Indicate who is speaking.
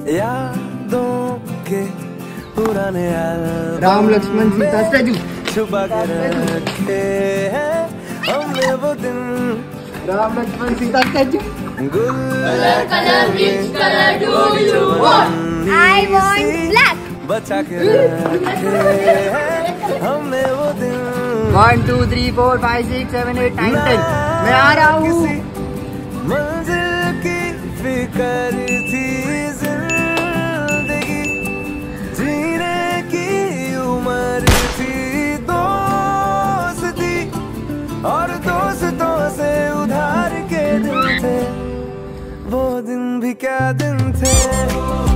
Speaker 1: यादों के पुराने एल्बम
Speaker 2: राम लक्ष्मण सीता सजू
Speaker 1: छुपा के रखे हैं हमने वो दिन।
Speaker 2: राम लक्ष्मण सीता सजू
Speaker 1: colour
Speaker 3: colour which color do you want? I want black.
Speaker 1: बचा के रखे हैं हमने वो दिन।
Speaker 2: 1 2 3 4 5 6 7 8 9 10 मैं आ रहा हूँ।
Speaker 1: मंजिल की फिक्र थी जिंदगी जीने की उम्र थी दोस्ती और दोस्तों से उधार के दिन थे वो दिन भी क्या दिन थे।